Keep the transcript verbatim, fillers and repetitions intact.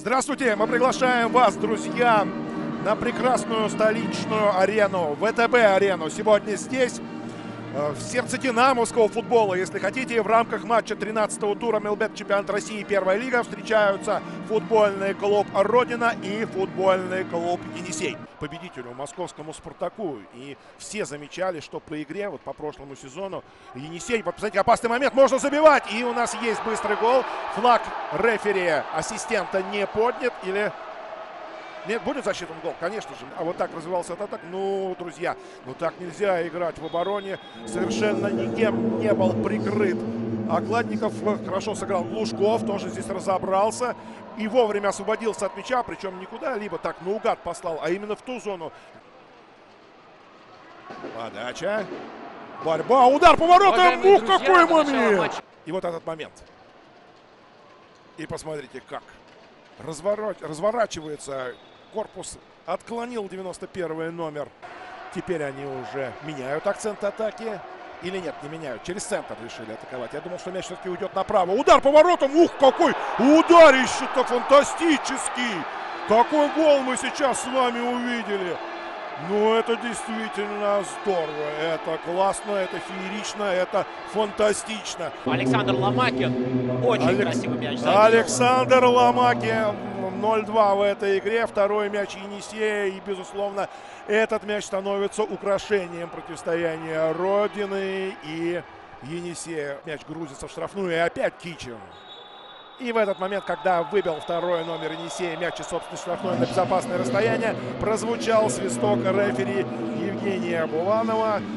Здравствуйте, мы приглашаем вас, друзья, на прекрасную столичную арену, ВТБ-арену. Сегодня здесь, в сердце динамовского футбола, если хотите, в рамках матча тринадцатого тура МЛБ чемпионат России первая лига встречаются футбольный клуб «Родина» и футбольный клуб «Енисей». Победителю московскому «Спартаку». И все замечали, что по игре, вот по прошлому сезону, Енисей, вот, посмотрите, опасный момент, можно забивать. И у нас есть быстрый гол. Флаг рефери ассистента не поднят или... Нет, будет засчитан гол, конечно же. А вот так развивался этот атак. Ну, друзья, ну так нельзя играть в обороне. Совершенно никем не был прикрыт. Окладников хорошо сыграл. Лужков тоже здесь разобрался. И вовремя освободился от мяча. Причем никуда, либо так наугад послал, а именно в ту зону. Подача. Борьба. Удар поворотом. Ух, какой момент! И вот этот момент. И посмотрите, как разворот... разворачивается. Корпус отклонил девяносто первый номер. Теперь они уже меняют акцент атаки. Или нет, не меняют. Через центр решили атаковать. Я думал, что мяч все-таки уйдет направо. Удар поворотом. Ух, какой ударище-то фантастический. Какой гол мы сейчас с вами увидели. Ну, это действительно здорово. Это классно, это феерично, это фантастично. Александр Ломакин. Очень Алекс... красивый мяч. Александр Ломакин. ноль два в этой игре. Второй мяч Енисея. И, безусловно, этот мяч становится украшением противостояния Родины и Енисея. Мяч грузится в штрафную. И опять Кичин. И в этот момент, когда выбил второй номер Енисея мяч из собственной штрафной на безопасное расстояние, прозвучал свисток рефери Евгения Буланова.